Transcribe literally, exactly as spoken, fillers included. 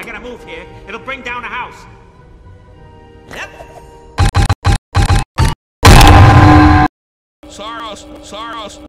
I gotta move here. It'll bring down a house. Yep. Saros, Saros.